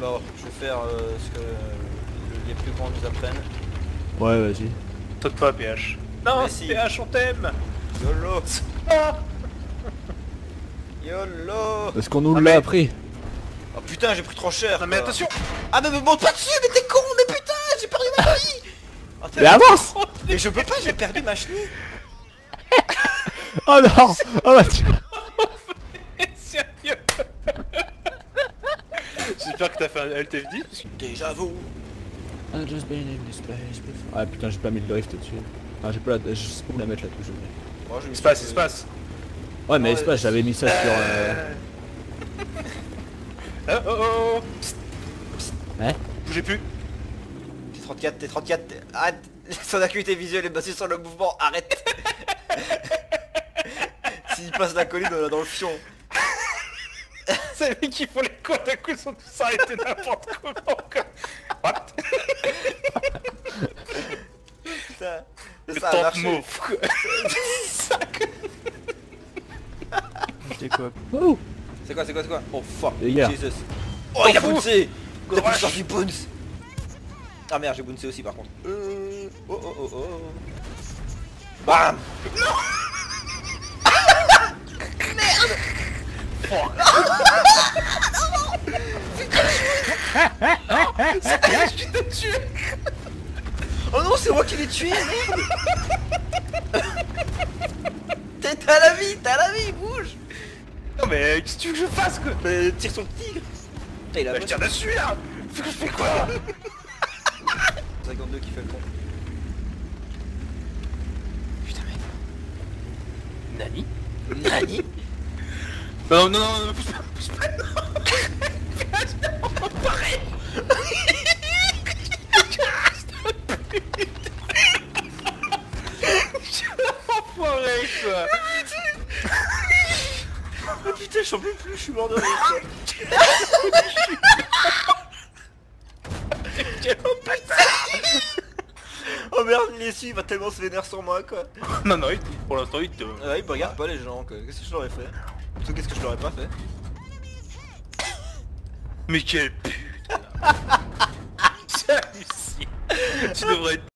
Alors, je vais faire ce que les plus grands nous apprennent. Ouais, vas-y. Saute pas, PH. Non, Mais si. PH, on t'aime. YOLO. Ah YOLO. Parce qu'on nous Ah, l'a mais- appris. Oh putain, j'ai pris trop cher. Non mais quoi. attention. Ah mais me monte pas dessus, mais t'es con, mais putain, j'ai perdu ma vie. Oh, Mais avance. mais je peux pas, j'ai perdu ma chenille. Oh non. Oh bah tu... Sérieux. J'espère que t'as fait un LTFD. Déjà vous. Ah putain, j'ai pas mis le drift dessus. Ah, j'ai pas la... Je sais pas où la mettre la touche. Oh, je me Espace, suis- espace. Ouais, mais Ouais. espace, j'avais mis ça sur... Oh oh oh. Psst. Ouais. Bougez plus. T34, arrête. Son acuité visuelle est basée sur le mouvement, arrête. S'il passe la colline, on est dans le fion. C'est lui qui font les coups, d'un coup ils sont tous arrêtés n'importe comment quoi. What? Putain, Le ça a temps marché. mauve quoi. C'était quoi? Oh. C'est quoi? Oh fuck, Les gars. Jesus. Oh, il a fou. bouncé. Il a Courage. sorti bounce. Ah merde, j'ai bouncé aussi par contre. Oh. Bam. Je t'ai tué. Oh non, c'est moi qui l'ai tué, merde. T'as la vie, bouge. Non mais qu'est-ce que tu veux que je fasse quoi? Mais tire sur le tigre. Putain, il a Bah, je tire dessus là. Faut que je fais quoi? 52 qui fait le con. Putain mec. Nani. Non, pousse pas, non. Pareil. Enfoiré quoi. Oh putain, j'en peux plus, je suis mort de rire. Oh merde, il est ici, il va tellement se vénère sur moi quoi. Non, pour l'instant il te... Ah, il me regarde pas les gens quoi. Qu'est-ce que je leur ai fait? Surtout qu'est-ce que je leur ai pas fait? Mais quelle pute. J'ai réussi. Tu devrais être...